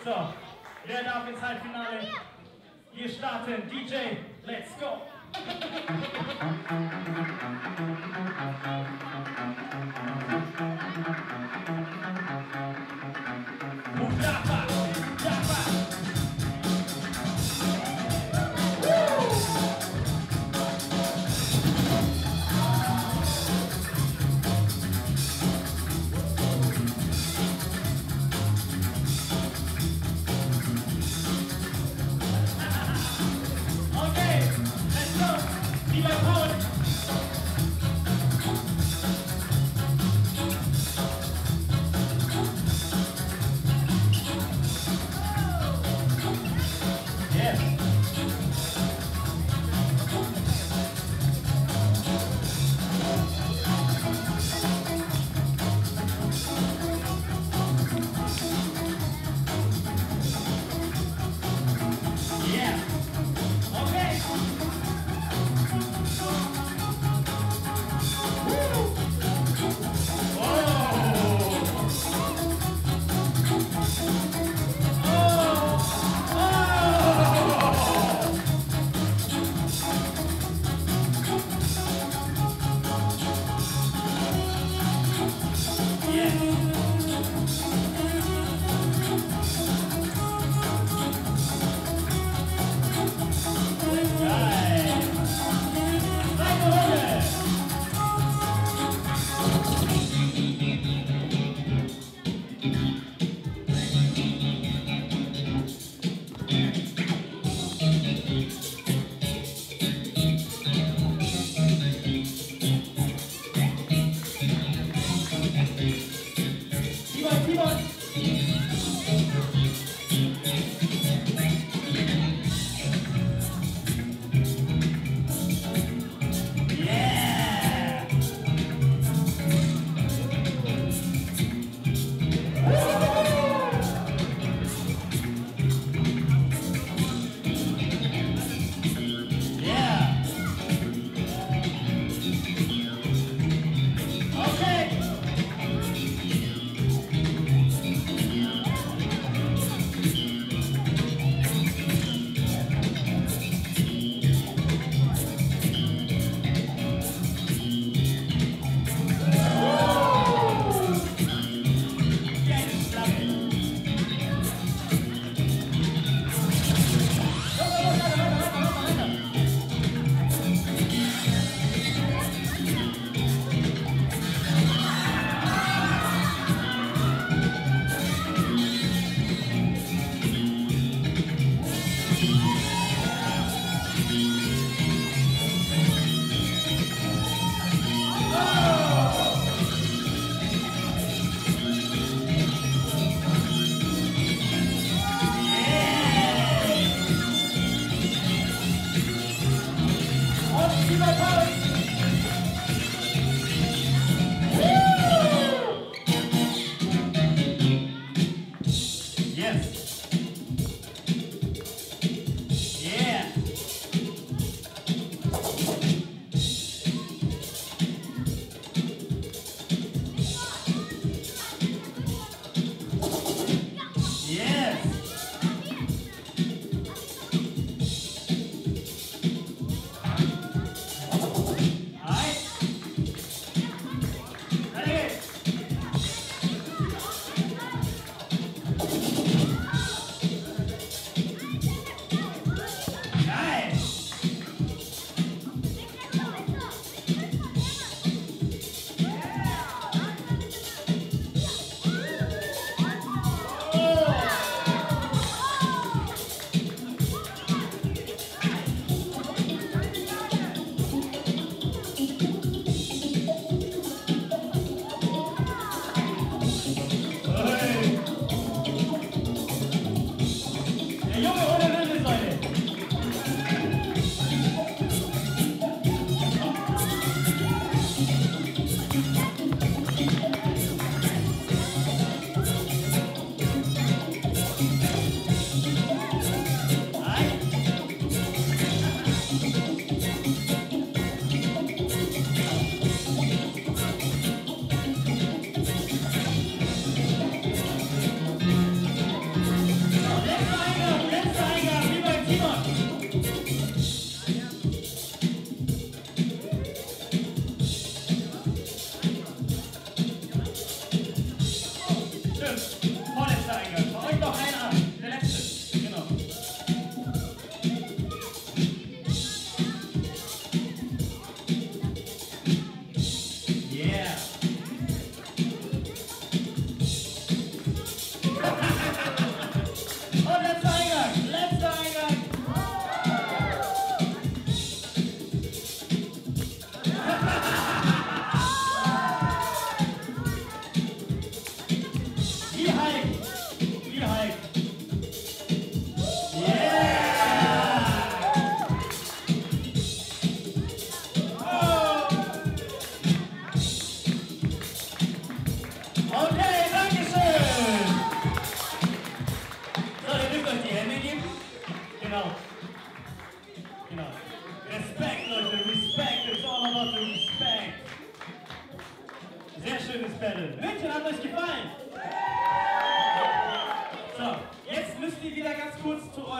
So, wer darf ins Halbfinale? Wir starten. DJ, let's go! Jaffa, Jaffa.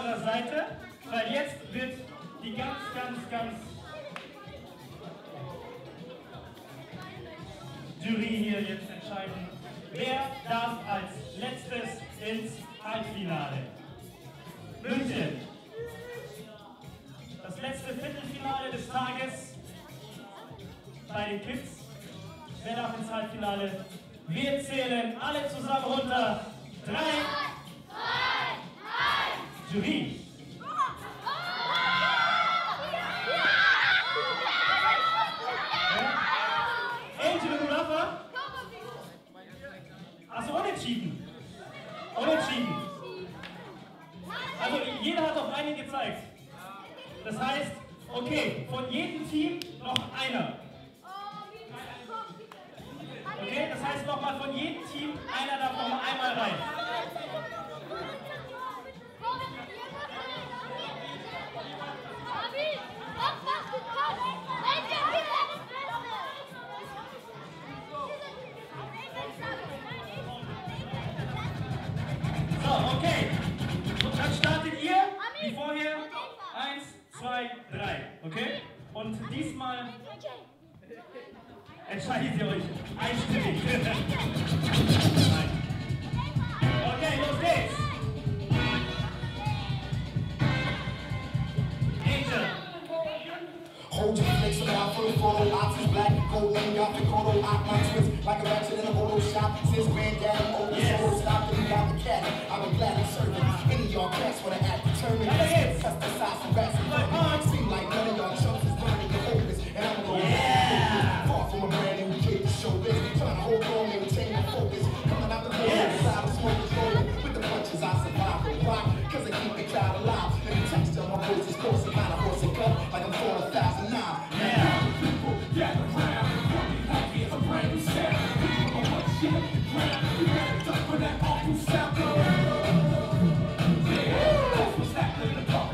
eurer Seite, weil jetzt wird die ganz Jury hier jetzt entscheiden, wer darf als letztes ins Halbfinale. München. Das letzte Viertelfinale des Tages bei den Kids. Wer darf ins Halbfinale? Wir zählen alle zusammen runter. 3, 2, 1. Jury. Angel und Rafa? Achso, unentschieden. Unentschieden. Also jeder hat auf einen gezeigt. Das heißt, okay, von jedem Team noch einer. Okay, das heißt nochmal von jedem Team, einer darf noch mal einmal rein. So, okay. Und dann startet ihr, wie vorher, 1, 2, 3, okay? Und diesmal entscheidet ihr euch einstimmig. Okay, los geht's. Angel. Hold your flicks around for the photo ops is black and gold. Let me off the photo op my twist like a ratchet in a photo shop. Since granddaddy opened the store, stopped and got the cat. I've been glad and serving. Any of y'all cats wanna act determined. Test the size of rats and fucking. Seem like none of y'all chumps is learning the hopeless. And I'm gonna go far from a brand new kid to show this. Trying to hold on and retain my focus. Coming out the road, side of smoke is rolling. With the punches I survive the rock. Cause I keep the crowd alive. And the texture of my voice is coursing out of horse and cut. Like I'm 4,000 now. People gather round. Like it's a brand new sound. People on one shit up the ground. You better duck for that awful sound. Yeah, that's what's happening in the park.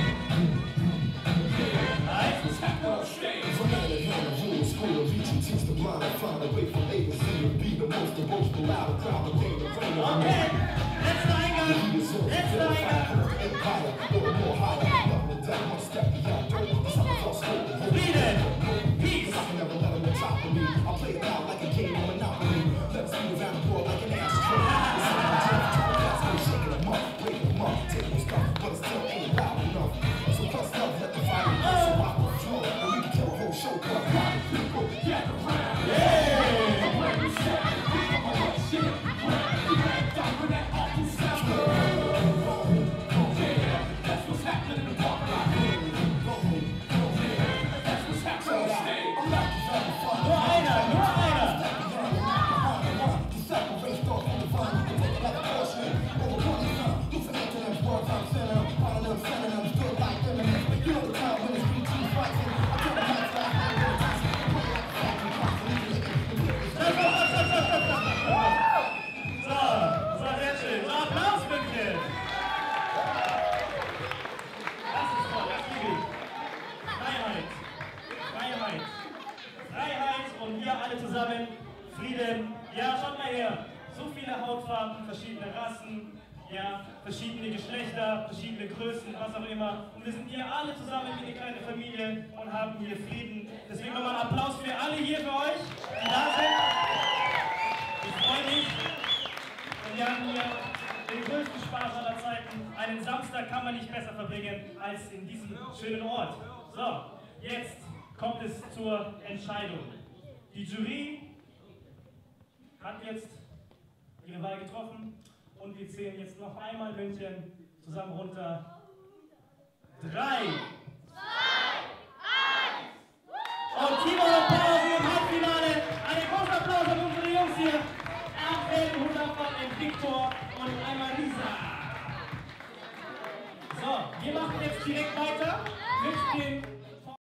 That's what's happening on stage. From out of rule school of reaching, teach the blind and find a way from A to Z to be the most emotional, loud crowd of day to rain. Okay, let's line up. Let's line up. Empire, little more higher. Up and down, one step beyond. Something else. Freedom. Peace. I can never let them on top of me. I play it out like a game of Monopoly. Let's move around the board like an ashtray. It's shaking them up, breaking them up, taking them stuff, but it still ain't loud enough. So plus love, let the fire burn so I can flow, and we can kill a whole show. Cause people gather around. Yeah. I'm ready to set. I'm on that shit. You better die for that awful sound. Yeah, that's what's happening in the park. Zusammen, Frieden, ja, schaut mal her, so viele Hautfarben, verschiedene Rassen, ja, verschiedene Geschlechter, verschiedene Größen, was auch immer. Und wir sind hier alle zusammen wie eine kleine Familie und haben hier Frieden. Deswegen nochmal einen Applaus für alle hier für euch, die da sind. Ich freue mich. Und wir haben hier den größten Spaß aller Zeiten. Einen Samstag kann man nicht besser verbringen als in diesem schönen Ort. So, jetzt kommt es zur Entscheidung. Die Jury hat jetzt ihre Wahl getroffen und wir zählen jetzt noch einmal München zusammen runter. 3, 2, 1. Und Timo und Pausen im Halbfinale. Einen großen Applaus an unsere Jungs hier. Erwin, Hundertmann, Victor und einmal Lisa. So, wir machen jetzt direkt weiter mit dem